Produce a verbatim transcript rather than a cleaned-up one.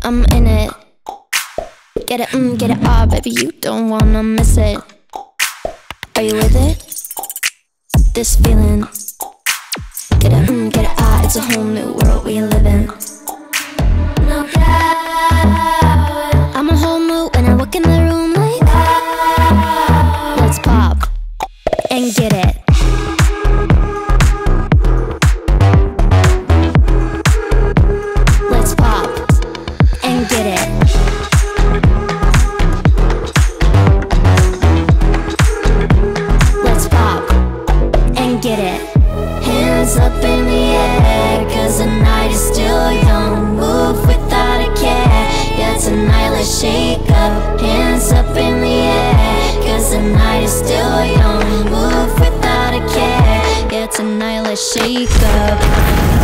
I'm in it. Get it, mm, get it, ah, baby, you don't wanna miss it. Are you with it? This feeling. Get it, mm, get it, ah, it's a whole new world we live in. No doubt. I'm a whole mood when I walk in the room like, let's pop and get it. Let's pop and get it. Let's pop and get it. Hands up in the air, cause the night is still young. Move without a care, yeah, tonight let's shake up. Hands up in the air, cause the night is still young. Move without a care, yeah, tonight let's shake up.